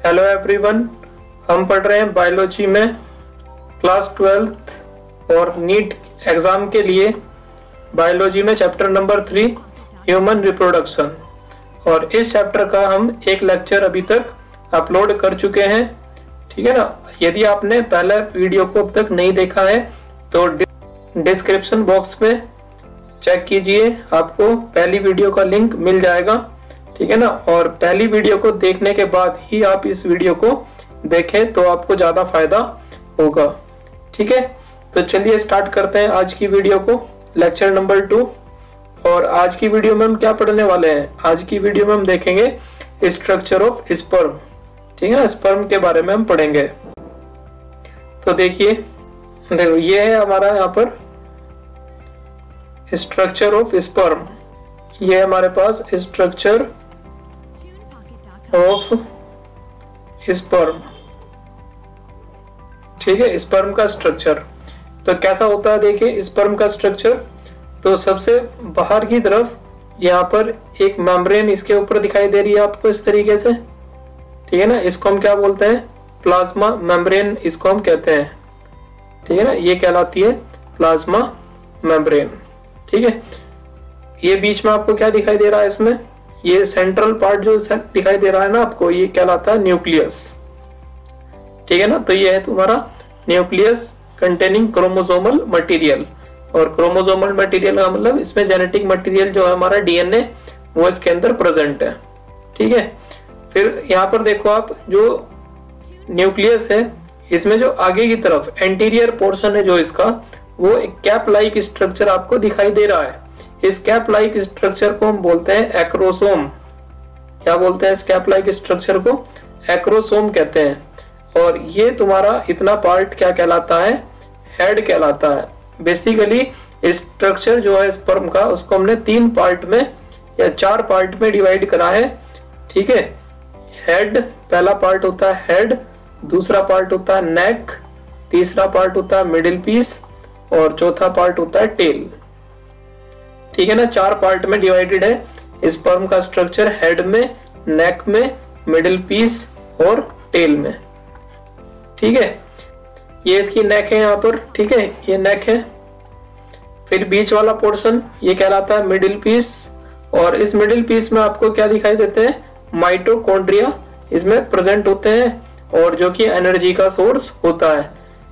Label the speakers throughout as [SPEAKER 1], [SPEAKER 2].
[SPEAKER 1] Hello everyone, हम पढ़ रहे हैं बायोलॉजी में क्लास 12th और नीट एग्जाम के लिए बायोलॉजी में चैप्टर नंबर 3 ह्यूमन रिप्रोडक्शन। और इस चैप्टर का हम एक लेक्चर अभी तक अपलोड कर चुके हैं, ठीक है ना। यदि आपने पहला वीडियो को अब तक नहीं देखा है तो डिस्क्रिप्शन बॉक्स में चेक कीजिए, आपको पहली वीडियो का लिंक मिल जाएगा, ठीक है ना। और पहली वीडियो को देखने के बाद ही आप इस वीडियो को देखें तो आपको ज्यादा फायदा होगा, ठीक है। तो चलिए स्टार्ट करते हैं आज की वीडियो को, लेक्चर नंबर 2। और आज की वीडियो में हम क्या पढ़ने वाले हैं? आज की वीडियो में हम देखेंगे स्ट्रक्चर ऑफ स्पर्म, ठीक है ना। स्पर्म के बारे में हम पढ़ेंगे। तो देखिए, देखो ये है हमारा यहाँ पर स्ट्रक्चर ऑफ स्पर्म। ये हमारे पास स्ट्रक्चर ऑफ स्पर्म, ठीक है। स्पर्म का स्ट्रक्चर तो कैसा होता है? देखिए स्पर्म का स्ट्रक्चर, तो सबसे बाहर की तरफ यहाँ पर एक मेम्ब्रेन इसके ऊपर दिखाई दे रही है आपको इस तरीके से, ठीक है ना। इसको हम क्या बोलते हैं? प्लाज्मा मेम्ब्रेन इसको हम कहते हैं, ठीक है ना। ये कहलाती है प्लाज्मा मेम्ब्रेन, ठीक है। ये बीच में आपको क्या दिखाई दे रहा है? इसमें ये सेंट्रल पार्ट जो दिखाई दे रहा है ना आपको, ये कहलाता है न्यूक्लियस, ठीक है ना। तो ये है तुम्हारा न्यूक्लियस कंटेनिंग क्रोमोसोमल मटेरियल। और क्रोमोसोमल मटेरियल का मतलब इसमें जेनेटिक मटेरियल जो है हमारा डीएनए, वो इसके अंदर प्रेजेंट है, ठीक है। फिर यहाँ पर देखो आप, जो न्यूक्लियस है इसमें जो आगे की तरफ एंटीरियर पोर्शन है जो इसका, वो एक कैप लाइक स्ट्रक्चर आपको दिखाई दे रहा है। इस कैप लाइक स्ट्रक्चर को हम बोलते हैं एक्रोसोम। क्या बोलते हैं इस कैप लाइक स्ट्रक्चर को? एक्रोसोम कहते हैं। और ये तुम्हारा इतना पार्ट क्या कहलाता है? हेड कहलाता है। बेसिकली स्ट्रक्चर जो है स्पर्म का, उसको हमने 3 पार्ट में या 4 पार्ट में डिवाइड करा है, ठीक है। हेड पहला पार्ट होता है हेड, दूसरा पार्ट होता है नेक, तीसरा पार्ट होता है मिडिल पीस और चौथा पार्ट होता है टेल, ठीक है ना। 4 पार्ट में डिवाइडेड है स्पर्म का स्ट्रक्चर, हेड में, नेक में, मिडिल पीस और टेल में, ठीक है। ये इसकी नेक है यहाँ पर, ठीक है, ये नेक है। फिर बीच वाला पोर्शन ये कहलाता है मिडिल पीस। और इस मिडिल पीस में आपको क्या दिखाई देते हैं? माइटोकॉन्ड्रिया इसमें प्रेजेंट होते हैं, और जो कि एनर्जी का सोर्स होता है।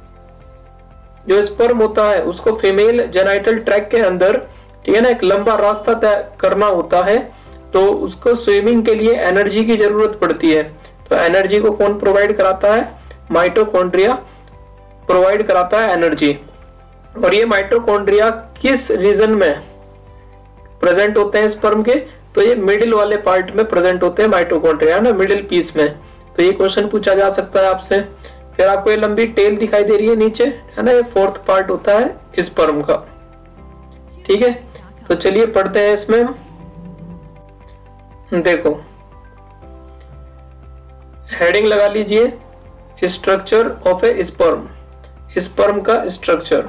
[SPEAKER 1] जो स्पर्म होता है उसको फीमेल जेनाइटल ट्रैक्ट के अंदर, ठीक है ना, एक लंबा रास्ता तय करना होता है, तो उसको स्विमिंग के लिए एनर्जी की जरूरत पड़ती है। तो एनर्जी को कौन प्रोवाइड कराता है? माइटोकॉन्ड्रिया प्रोवाइड कराता है एनर्जी। और ये माइटोकॉन्ड्रिया किस रीजन में प्रेजेंट होते हैं स्पर्म के? तो ये मिडिल वाले पार्ट में प्रेजेंट होते हैं माइटोकॉन्ड्रिया ना, मिडिल पीस में। तो ये क्वेश्चन पूछा जा सकता है आपसे। फिर आपको ये लंबी टेल दिखाई दे रही है नीचे, है ना, ये 4th पार्ट होता है स्पर्म का, ठीक है। तो चलिए पढ़ते हैं इसमें। देखो हेडिंग लगा लीजिए, structure of a sperm, sperm का स्ट्रक्चर।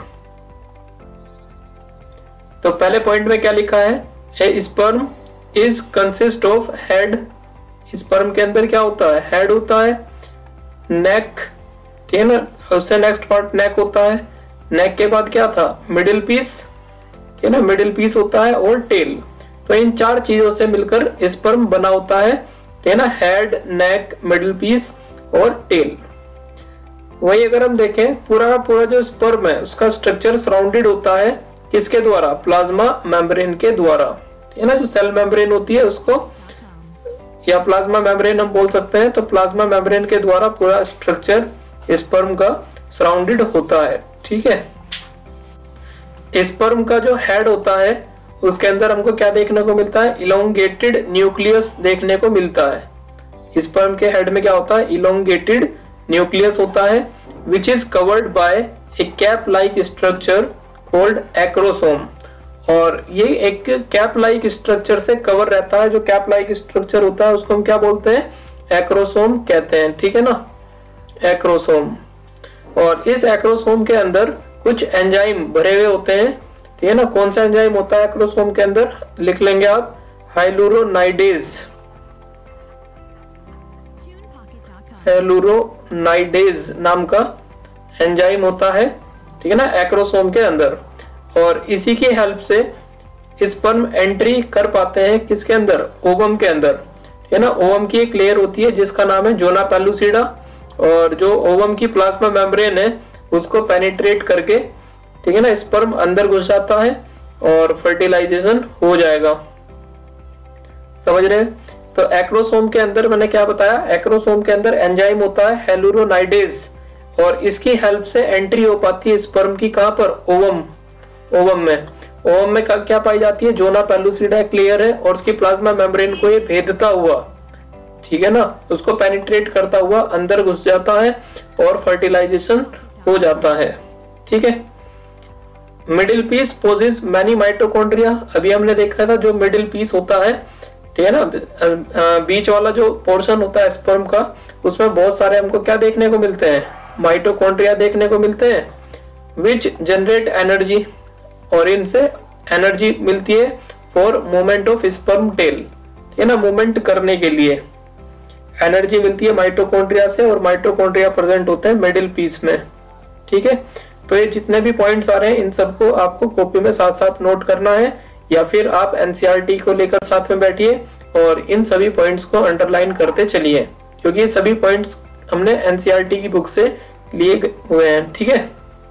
[SPEAKER 1] तो पहले पॉइंट में क्या लिखा है? A sperm is consist of head. Sperm के अंदर क्या होता है? हेड होता है, नेक, ठीक है ना, उससे नेक्स्ट पार्ट नेक होता है। नेक के बाद क्या था? मिडिल पीस, ठीक है ना, मिडिल पीस होता है, और टेल। तो इन 4 चीजों से मिलकर स्पर्म बना होता है, ठीक है ना, हेड, नेक, मिडिल पीस और टेल। वही अगर हम देखें, पूरा पूरा जो स्पर्म है उसका स्ट्रक्चर सराउंडेड होता है किसके द्वारा? प्लाज्मा मेम्ब्रेन के द्वारा, ठीक है ना। जो सेल मेम्ब्रेन होती है उसको, या प्लाज्मा मेम्ब्रेन हम बोल सकते हैं। तो प्लाज्मा मेम्ब्रेन के द्वारा पूरा स्ट्रक्चर स्पर्म का सराउंडेड होता है, ठीक है। स्पर्म का जो हेड होता है उसके अंदर हमको क्या देखने को मिलता है? इलोंगेटेड न्यूक्लियस देखने को मिलता है। स्पर्म के हेड में क्या होता है? इलोंगेटेड न्यूक्लियस होता है, which is covered by a cap like structure called acrosome. और ये एक कैप लाइक स्ट्रक्चर से कवर रहता है। जो कैप लाइक स्ट्रक्चर होता है उसको हम क्या बोलते हैं? एक्रोसोम कहते हैं, ठीक है ना, एक्रोसोम। और इस एक्रोसोम के अंदर कुछ एंजाइम भरे हुए होते हैं, ठीक है ना। कौन सा एंजाइम होता है एक्रोसोम के अंदर? लिख लेंगे आप, हाइलुरोनाइडेज। हेलुरोनाइडेज नाम का एंजाइम होता है, ठीक है ना, एक्रोसोम के अंदर। और इसी की हेल्प से स्पर्म एंट्री कर पाते हैं किसके अंदर, ओवम के अंदर, ठीक है ना। ओवम की एक लेयर होती है जिसका नाम है जोना पेलुसिडा, और जो ओवम की प्लाज्मा मेम्ब्रेन है उसको पेनिट्रेट करके, ठीक है ना, स्पर्म अंदर घुस जाता है और फर्टिलाइजेशन हो जाएगा। समझ रहे हैं? तो एक्रोसोम के अंदर मैंने क्या बताया, एक्रोसोम के अंदर एंजाइम होता है हेलुरोनाइडेज, और इसकी हेल्प से एंट्री हो पाती है स्पर्म की, कहां पर, ओवम। ओवम में क्या पाई जाती है, जोना पेलुसिडा एक लेयर है और उसकी प्लाज्मा मेम्ब्रेन को ये भेदता हुआ, ठीक है ना, उसको पेनिट्रेट करता हुआ अंदर घुस जाता है और फर्टिलाइजेशन हो जाता है, ठीक है। Middle piece possess many mitochondria, अभी हमने देखा था जो मिडिल पीस होता है, ठीक है ना, बीच वाला जो पोर्शन होता है स्पर्म का, उसमें बहुत सारे हमको क्या देखने को मिलते हैं, माइटोकॉन्ड्रिया देखने को मिलते हैं, विच जनरेट एनर्जी, और इनसे एनर्जी मिलती है for movement of sperm tail, ठीक है ना, मूवमेंट करने के लिए एनर्जी मिलती है माइटोकॉन्ड्रिया से, और माइटोकॉन्ड्रिया प्रेजेंट होते हैं मिडिल पीस में, ठीक है। तो ये जितने भी पॉइंट्स आ रहे हैं इन सबको आपको कॉपी में साथ साथ नोट करना है, या फिर आप एनसीईआरटी को लेकर साथ में बैठिए और इन सभी पॉइंट्स को अंडरलाइन करते चलिए, क्योंकि ये सभी पॉइंट्स हमने एनसीईआरटी की बुक से लिए हुए हैं, ठीक है।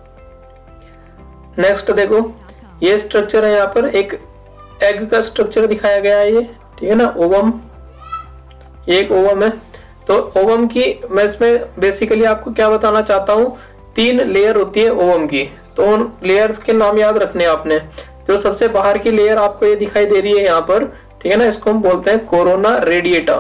[SPEAKER 1] नेक्स्ट देखो, ये स्ट्रक्चर है, यहाँ पर एक एग का स्ट्रक्चर दिखाया गया है, ये, ठीक है ना, ओवम, ये एक ओवम है। तो ओवम की मैं इसमें बेसिकली आपको क्या बताना चाहता हूँ, 3 लेयर होती है ओवम की, तो उन लेयर्स के नाम याद रखने आपने। जो सबसे बाहर की लेयर आपको ये दिखाई दे रही है यहाँ पर, ठीक है ना, इसको हम बोलते हैं कोरोना रेडिएटा।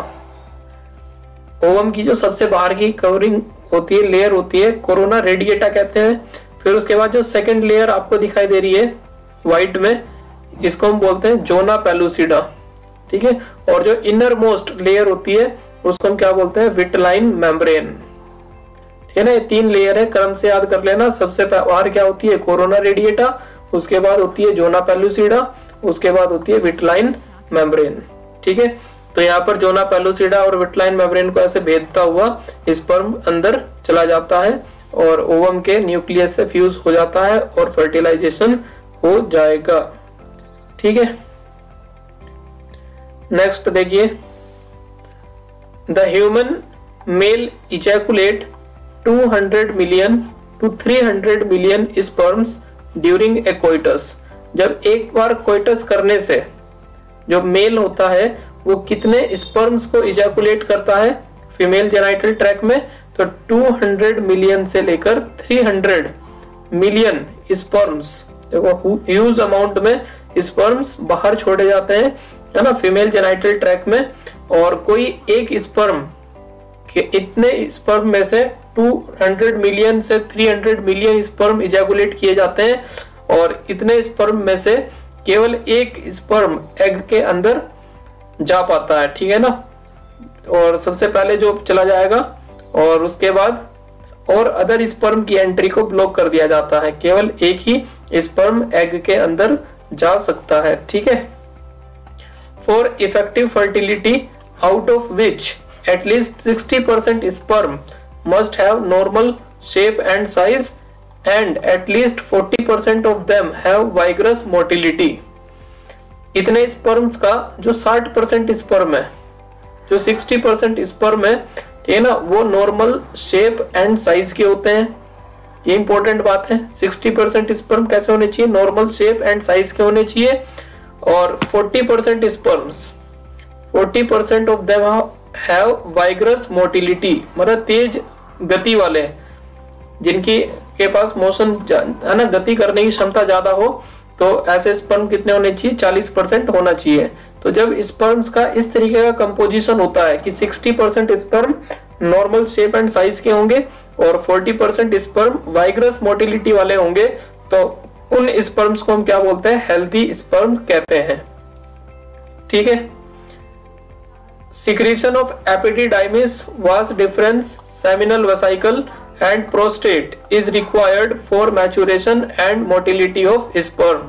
[SPEAKER 1] ओवम की जो सबसे बाहर की कवरिंग होती है, लेयर होती है, कोरोना रेडिएटा कहते हैं। फिर उसके बाद जो सेकंड लेयर आपको दिखाई दे रही है व्हाइट में, इसको हम बोलते हैं जोना पेलुसिडा, ठीक है। और जो इनर मोस्ट लेयर होती है उसको हम क्या बोलते हैं, विटलाइन मेम्ब्रेन, ठीक है ना। ये 3 लेयर है, क्रम से याद कर लेना। सबसे बाहर क्या होती है, कोरोना रेडिएटा, उसके बाद होती है जोना पेलुसिडा, उसके बाद होती है विटलाइन मेम्ब्रेन, ठीक है। तो यहाँ पर जोना पेलुसिडा और विटलाइन मेम्ब्रेन को ऐसे भेदता हुआ स्पर्म अंदर चला जाता है और ओवम के न्यूक्लियस से फ्यूज हो जाता है और फर्टिलाइजेशन हो जाएगा, ठीक है। नेक्स्ट देखिए, the human male ejaculate 200 million to 300 million sperms during a coitus. जब एक बार कोइटस करने से जो मेल होता है वो कितने स्पर्म्स को इजैकुलेट करता है फीमेल जेनाइटल ट्रैक्ट में, तो 200 मिलियन से लेकर 300 मिलियन स्पर्म्स, देखो ह्यूज अमाउंट में स्पर्म्स बाहर छोड़े जाते हैं, है ना, फीमेल जेनाइटल ट्रैक्ट में। और कोई एक स्पर्म के इतने स्पर्म में से 200 मिलियन से 300 मिलियन स्पर्म इजैकुलेट किए जाते हैं, और इतने स्पर्म में से केवल एक स्पर्म एग के अंदर जा पाता है, ठीक है ना। और सबसे पहले जो चला जाएगा, और उसके बाद और अदर स्पर्म की एंट्री को ब्लॉक कर दिया जाता है, केवल एक ही स्पर्म एग के अंदर जा सकता है, ठीक है। For effective fertility, out of which at least 60% sperm must have normal shape and size and at least 40% of them have vigorous motility। इतने स्पर्म्स का जो 60% स्पर्म है, जो 60% स्पर्म है, ठीक है ना, वो नॉर्मल शेप एंड साइज के होते हैं। ये इंपॉर्टेंट बात है, 60% स्पर्म कैसे होने चाहिए, नॉर्मल शेप एंड साइज के होने चाहिए। और 40% sperms, 40% of them have vigorous motility, मतलब तेज गति वाले, जिनकी के पास मोशन है ना, गति करने की क्षमता ज्यादा हो, तो ऐसे स्पर्म कितने होने चाहिए, 40% होना चाहिए। तो जब स्पर्म्स का इस तरीके का कंपोजिशन होता है कि 60% sperm normal shape and size के होंगे और 40% स्पर्म वाइग्रस मोटिलिटी वाले होंगे, तो उन स्पर्म्स को हम क्या बोलते हैं, हेल्दी स्पर्म कहते हैं, ठीक है। Secretion of epididymis, vas deferens, seminal vesicle and prostate is required for maturation and motility of sperm।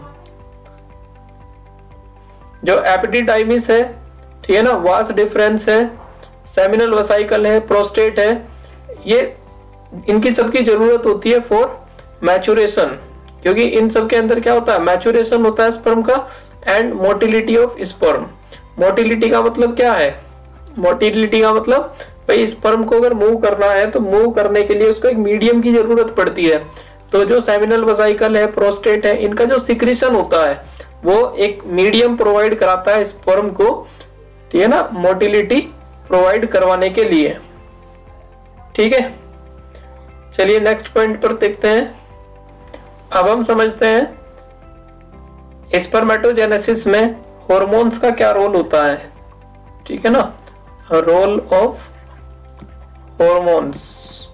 [SPEAKER 1] जो एपिडिडाइमिस है, ठीक है ना, वास डिफरेंस है, सेमिनल वेसिकल है, प्रोस्टेट है, ये इनकी सबकी जरूरत होती है फॉर मैचुरेशन, क्योंकि इन सब के अंदर क्या होता है, मैचुरेशन होता है स्पर्म का, and motility of sperm. Motility का मतलब क्या है, मोटिलिटी का मतलब भाई स्पर्म को अगर मूव करना है तो मूव करने के लिए उसको एक मीडियम की जरूरत पड़ती है। तो जो सेमिनल वेसिकल है, प्रोस्टेट है, इनका जो सिक्रीशन होता है वो एक मीडियम प्रोवाइड कराता है स्पर्म को, ठीक है ना, मोटिलिटी प्रोवाइड करवाने के लिए। ठीक है, चलिए नेक्स्ट पॉइंट पर देखते हैं। अब हम समझते हैं स्पर्मेटोजेनेसिस में हॉर्मोन्स का क्या रोल होता है। ठीक है ना, रोल ऑफ हॉर्मोन्स,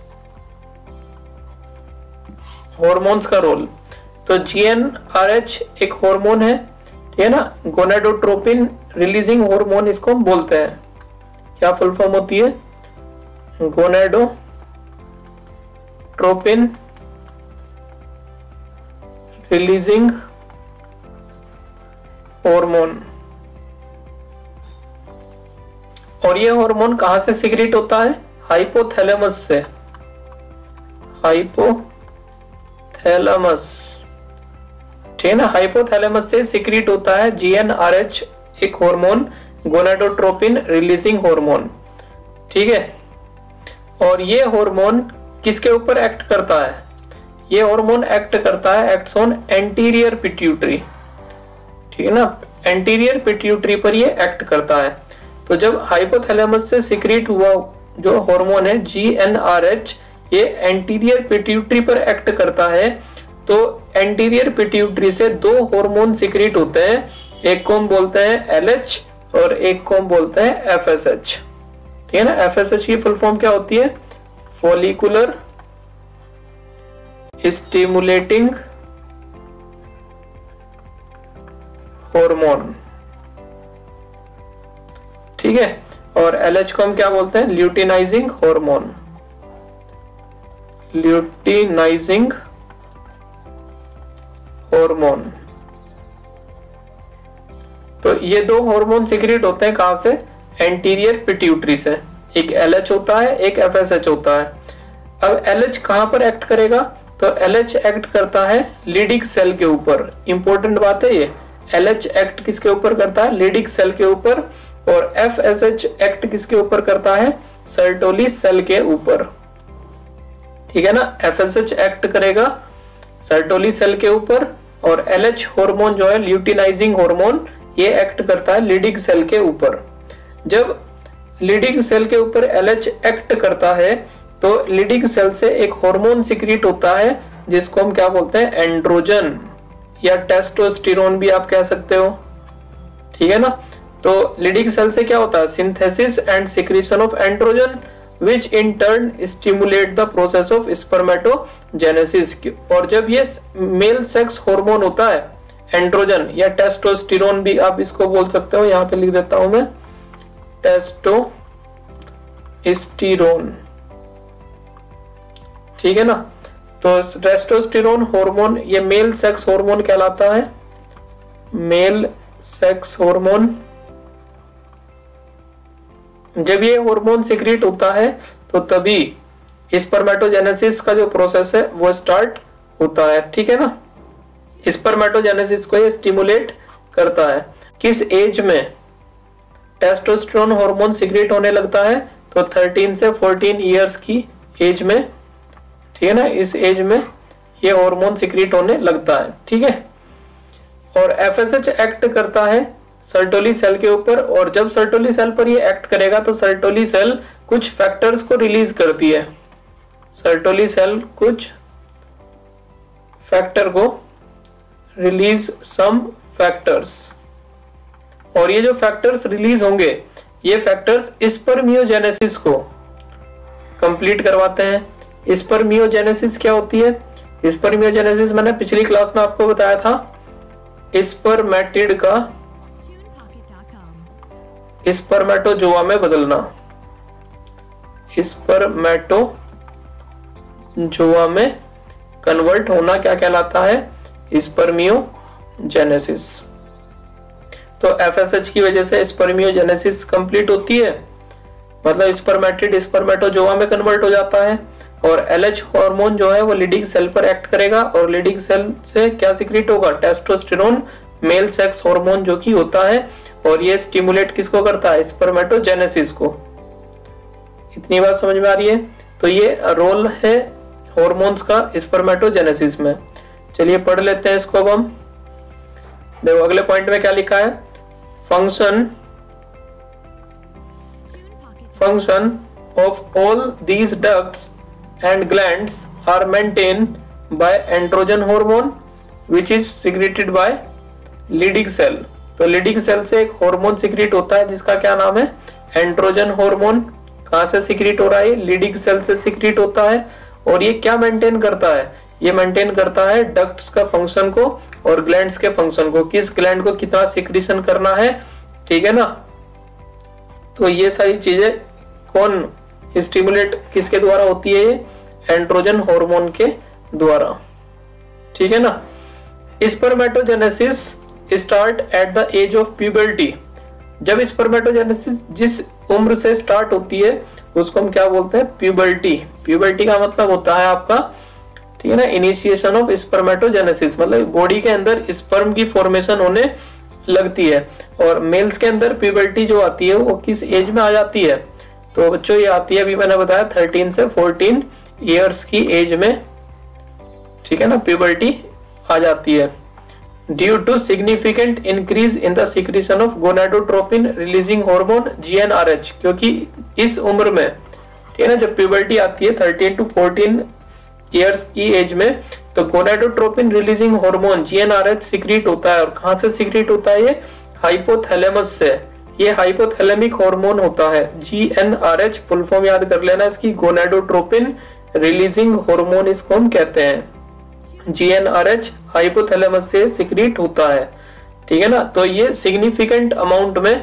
[SPEAKER 1] हॉर्मोन्स का रोल। तो GnRH एक हार्मोन है, ठीक है ना, गोनाडोट्रोपिन रिलीजिंग हार्मोन इसको हम बोलते हैं। क्या फुल फॉर्म होती है, गोनाडोट्रोपिन रिलीजिंग हार्मोन। और ये हार्मोन कहां से सिक्रीट होता है, हाइपोथैलेमस से, हाइपोथैलेमस, ठीक है ना, हाइपोथैलेमस से सिक्रीट होता है GnRH एक हार्मोन, गोनाडोट्रोपिन रिलीजिंग हार्मोन। ठीक है, और ये हार्मोन किसके ऊपर एक्ट करता है, ये हार्मोन एक्ट करता है, एक्ट्स ऑन एंटीरियर पिट्यूटरी, ठीक है ना, एंटीरियर पिट्यूटरी पर ये एक्ट करता है। तो जब हाइपोथैलेमस से सिक्रीट हुआ जो हार्मोन है GnRH, ये एंटीरियर पिट्यूटरी पर एक्ट करता है। तो एंटीरियर पिट्यूटरी से दो हार्मोन सिक्रीट होते हैं, एक को हम बोलते हैं LH और एक को हम बोलते हैं FSH। ठीक है ना, FSH की फुल फॉर्म क्या होती है, फॉलिकुलर स्टिमुलेटिंग हार्मोन। ठीक है, और LH को हम क्या बोलते हैं, ल्यूटिनाइजिंग हार्मोन, ल्यूटिनाइजिंग हार्मोन। तो ये दो हार्मोन सिक्रीट होते हैं कहां से, एंटीरियर पिट्यूटरी से। एक LH होता है, एक FSH होता है। अब LH कहां पर एक्ट करेगा, तो LH एक्ट करता है लीडिक सेल के ऊपर। इंपॉर्टेंट बात है ये, LH एक्ट किसके ऊपर करता है, लीडिक सेल के ऊपर, और FSH एक्ट किसके ऊपर करता है, सर्टोली सेल के ऊपर। ठीक है ना, FSH एक्ट करेगा सर्टोली सेल के ऊपर, और LH हार्मोन जो है ल्यूटिनाइजिंग हार्मोन, ये एक्ट करता है लीडिक सेल के ऊपर। जब लीडिक सेल के ऊपर LH एक्ट करता है तो लीडिक सेल से एक हार्मोन सिक्रीट होता है जिसको हम क्या बोलते हैं, एंड्रोजन या टेस्टोस्टेरोन भी आप कह सकते हो। ठीक है ना, तो लीडिक सेल से क्या होता है, synthesis and secretion of androgen which in turn stimulate the process of spermatogenesis। और जब ये मेल सेक्स हार्मोन होता है एंड्रोजन या टेस्टोस्टेरोन भी आप इसको बोल सकते हो, यहां पे लिख देता हूं मैं टेस्टोस्टेरोन। ठीक है ना, तो टेस्टोस्टेरोन हार्मोन ये मेल सेक्स हार्मोन कहलाता है, मेल सेक्स हार्मोन। जब ये हार्मोन सिक्रीट होता है तो तभी स्पर्मेटोजेनेसिस का जो प्रोसेस है वो स्टार्ट होता है। ठीक है ना, स्पर्मेटोजेनेसिस को ये स्टिमुलेट करता है। किस एज में टेस्टोस्टेरोन हार्मोन सिक्रीट होने लगता है, तो 13 से 14 इयर्स की एज में, ठीक है ना, इस एज में ये हार्मोन सिक्रीट होने लगता है। ठीक है, और FSH एक्ट करता है सर्टोली सेल के ऊपर, और जब सर्टोली सेल पर ये एक्ट करेगा तो सर्टोली सेल कुछ फैक्टर्स को रिलीज करती है, सर्टोली सेल कुछ फैक्टर को रिलीज सम फैक्टर्स, और ये जो फैक्टर्स रिलीज होंगे ये फैक्टर्स स्पर्मियोजेनेसिस को कंप्लीट करवाते हैं। स्पर्मियोजेनेसिस क्या होती है, स्पर्मियोजेनेसिस मैंने पिछली क्लास में आपको बताया था, स्पर्मेटिड का स्पर्मेटोजोआ में बदलना, स्पर्मेटोजोआ में कन्वर्ट होना क्या कहलाता है, स्पर्मियोजेनेसिस। तो FSH की वजह से स्पर्मियोजेनेसिस कंप्लीट होती है, मतलब स्पर्मेटिड स्पर्मेटोजोआ में कन्वर्ट हो जाता है। और LH हार्मोन जो है वो लीडिंग सेल पर एक्ट करेगा और लीडिंग सेल से क्या सिक्रीट होगा, टेस्टोस्टेरोन मेल सेक्स हार्मोन जो कि होता है, और ये स्टिमुलेट किसको करता है, स्पर्मेटोजेनेसिस को। इतनी बात समझ में आ रही है। तो ये रोल है हार्मोन्स का स्पर्मेटोजेनेसिस में। चलिए पढ़ लेते हैं इसको अब हम। देखो अगले पॉइंट में क्या लिखा है, function of all these ducts and glands are maintained by androgen hormone which is secreted by Leydig cell। तो Leydig cell से एक हार्मोन सिक्रीट होता है जिसका क्या नाम है, एंड्रोजन हार्मोन। कहां से सिक्रीट हो रहा है, Leydig cell से सिक्रीट होता है। और ये क्या मेंटेन करता है, ये मेंटेन करता है डक्ट्स का फंक्शन को और ग्लैंड्स के फंक्शन को, किस ग्लैंड को कितना सिक्रीशन करना है, ठीक है ना। तो ये सारी चीजें कौन स्टिमुलेट किसके द्वारा होती है, एंड्रोजन हार्मोन के द्वारा, ठीक है ना। Spermatogenesis start at the age of puberty. जब स्पर्मेटोजेनेसिस जिस उम्र से स्टार्ट होती है उसको हम क्या बोलते हैं, प्यूबर्टी। प्यूबर्टी का मतलब होता है आपका, ठीक है ना, इनिशिएशन ऑफ स्पर्मेटोजेनेसिस, मतलब बॉडी के अंदर स्पर्म की फॉर्मेशन होने लगती है। और मेल्स के अंदर प्यूबर्टी जो आती है वो किस एज में आ जाती है, तो बच्चों ये आती है, अभी मैंने बताया 13 से 14 ईयर्स की एज में, ठीक है ना, प्यूबर्टी आ जाती है। Due to significant increase in the secretion of gonadotropin releasing hormone GnRH, क्योंकि इस उम्र में, ठीक है ना, जब प्यूबर्टी आती है 13 to 14 ईयर्स की एज में, तो gonadotropin releasing hormone GnRH secrete होता है। और कहां से सिक्रीट होता है, ये हाइपोथैलेमस से। ये हाइपोथैलेमिक हार्मोन होता है। GnRH फुल फॉर्म याद कर लेना इसकी, गोनाडोट्रोपिन रिलीजिंग हार्मोन इसको हम कहते हैं। GnRH हाइपोथैलेमस से सिक्रीट होता है, ठीक है ना। तो ये सिग्निफिकेंट अमाउंट में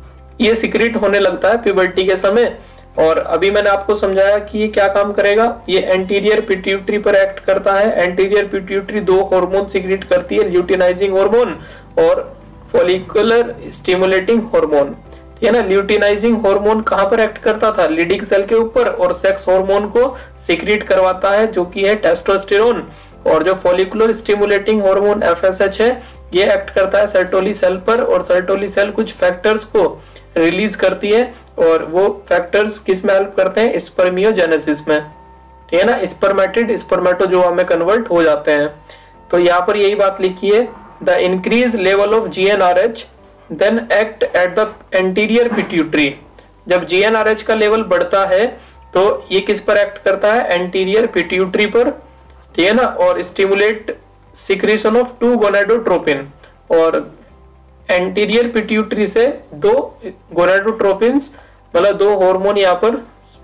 [SPEAKER 1] ये सिक्रीट होने लगता है प्यूबर्टी के समय। और अभी मैंने आपको समझाया कि ये क्या काम करेगा, ये एंटीरियर पिट्यूटरी पर एक्ट करता है। एंटीरियर पिट्यूटरी दो हार्मोन सिक्रीट करती है, ल्यूटिनाइजिंग हार्मोन और फॉलिकुलर स्टिमुलेटिंग हार्मोन, ठीक है ना। ल्यूटिनाइजिंग हार्मोन कहां पर एक्ट करता था, लीडिंग सेल के ऊपर, और सेक्स हार्मोन को सिक्रीट करवाता है जो कि है टेस्टोस्टेरोन। और जो फॉलिकुलर स्टिमुलेटिंग हार्मोन FSH है, ये एक्ट करता है सर्टोली सेल पर, और सर्टोली सेल कुछ फैक्टर्स को रिलीज करती है, और वो फैक्टर्स किस में हेल्प करते हैं, स्पर्मियोजेनेसिस में, ठीक है ना। स्पर्मेटिड स्पर्मेटोजोआ में कन्वर्ट हो जाते हैं। तो यहाँ पर यही बात लिखी है, the increase level of GnRH then act at the anterior pituitary. जब GnRH का लेवल बढ़ता है तो ये किस पर एक्ट करता है, एंटीरियर पिट्यूटरी पर, ठीक है ना, और स्टिमुलेट सिक्रीशन ऑफ 2 गोनाडोट्रोपिन। और एंटीरियर पिट्यूटरी से 2 गोनाडोट्रोपिन्स, मतलब 2 हार्मोन यहाँ पर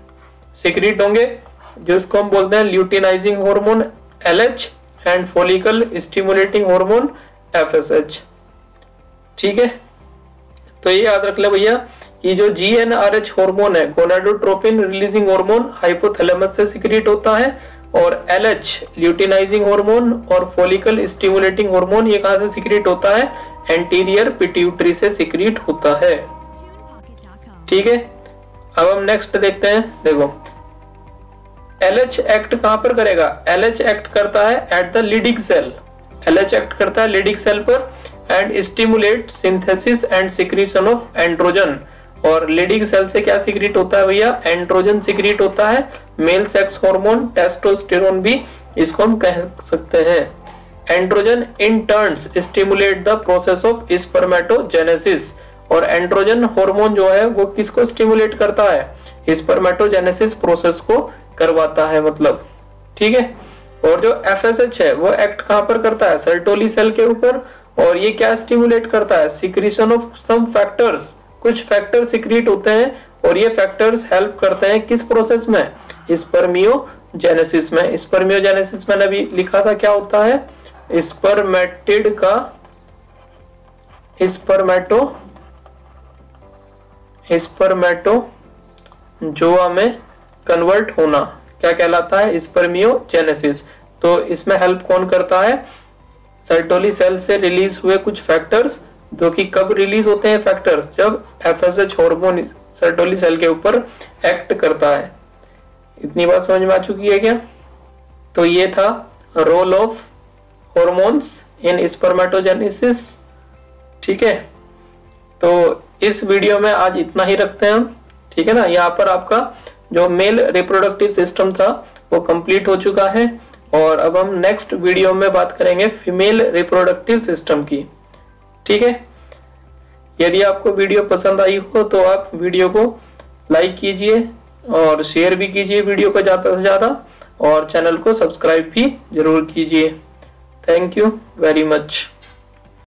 [SPEAKER 1] सिक्रीट होंगे, जिसको हम बोलते हैं luteinizing hormone LH and follicle stimulating hormone FSH, ठीक है। तो ये याद रख ले भैया कि जो GnRH हार्मोन है, गोनाडोट्रोपिन रिलीजिंग हार्मोन, हाइपोथैलेमस से सिक्रीट होता है, और LH ल्यूटिनाइजिंग हार्मोन और फॉलिकल स्टिमुलेटिंग हार्मोन ये कहां से सिक्रीट होता है, एंटीरियर पिट्यूटरी से सिक्रीट होता है, ठीक है। अब हम नेक्स्ट देखते हैं। देखो LH एक्ट कहां पर करेगा, LH एक्ट करता है at the Leydig cell. LH act करता है लीडिंग सेल पर and stimulate synthesis and secretion of androgen. और लीडिंग सेल से क्या सिक्रीट होता है भैया, एंड्रोजन सिक्रीट होता है, मेल सेक्स हार्मोन टेस्टोस्टेरोन भी इसको हम कह सकते हैं। Androgen in turns stimulate the process of spermatogenesis. और एंड्रोजन हार्मोन जो है वो किसको स्टिमुलेट करता है, स्पर्मेटोजेनेसिस प्रोसेस को करवाता है, मतलब, ठीक है। और जो FSH है वो एक्ट कहां पर करता है, सर्टोली सेल के ऊपर, और ये क्या स्टिमुलेट करता है, सिक्रीशन ऑफ सम फैक्टर्स। कुछ फैक्टर सिक्रीट होते हैं और ये फैक्टर्स हेल्प करते हैं किस प्रोसेस में, स्पर्मियोजेनेसिस में। स्पर्मियोजेनेसिस मैंने अभी लिखा था क्या होता है, स्पर्मेटिड का स्पर्मेटोजोआ में कन्वर्ट होना क्या कहलाता है, स्पर्मियोजेनेसिस। तो इसमें हेल्प कौन करता है, सर्टोली सेल से रिलीज हुए कुछ फैक्टर्स, जो कि कब रिलीज होते हैं फैक्टर्स, जब FSH हार्मोन सर्टोली सेल के ऊपर एक्ट करता है। इतनी बात समझ में आ चुकी है क्या? तो ये था role of hormones in spermatogenesis. ठीक है, तो इस वीडियो में आज इतना ही रखते हैं हम। ठीक है ना, यहाँ पर आपका जो मेल रिप्रोडक्टिव सिस्टम था वो कंप्लीट हो चुका है और अब हम नेक्स्ट वीडियो में बात करेंगे फीमेल रिप्रोडक्टिव सिस्टम की। ठीक है, यदि आपको वीडियो पसंद आई हो तो आप वीडियो को लाइक कीजिए और शेयर भी कीजिए वीडियो को ज्यादा से ज्यादा, और चैनल को सब्सक्राइब भी जरूर कीजिए। Thank you very much.